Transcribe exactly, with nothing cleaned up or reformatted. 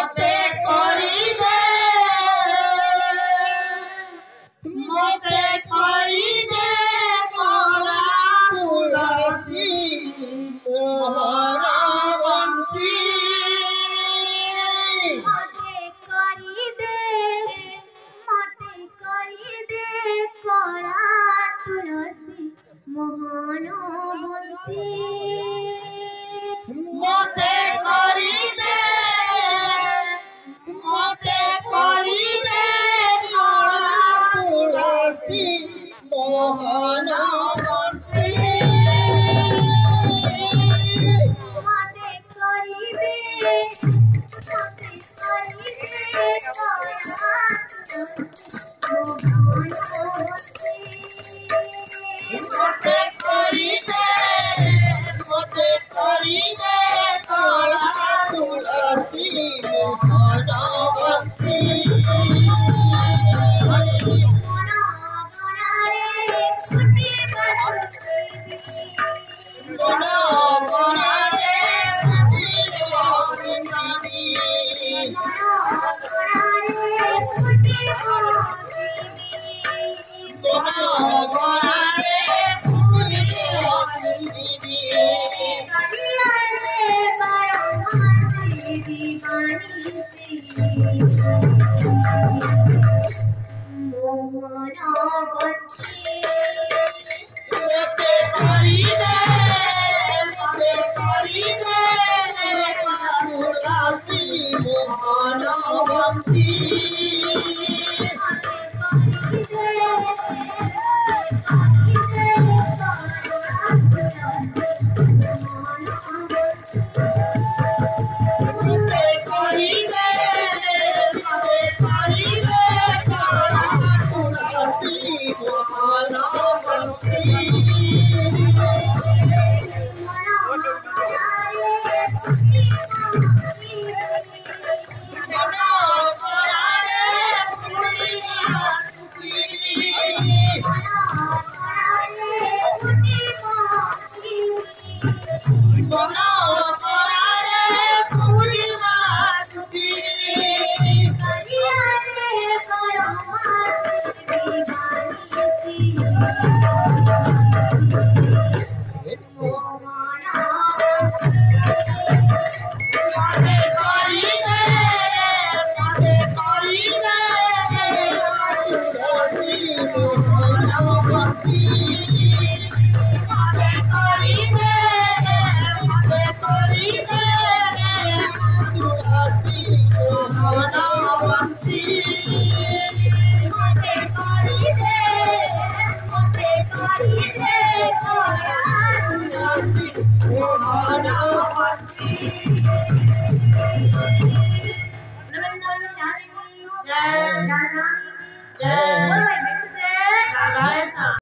मते करी दे मते करी दे कला तुलसी मोहन बंसी मते करी दे मते करी दे कला तुलसी मोहन बंसी मते करी दे मते करी दे कला तुलसी मोहन बंसी मते करी दे मते करी दे कला मोहन बंसी मते करी दे मते करी दे कला तुलसी मोहन बंसी मन गणारे फुटी बरसी मन गणारे फुटी बरसी मन गणारे फुटी बरसी मन गणारे फुटी बरसी करिया रे बारो मानसी दीवानी मोहन बंसी मते करी दे मते करी दे तुलसी मोहन बंसी मते करी दे मते करी दे कला तुलसी मोहन बंसी जय जय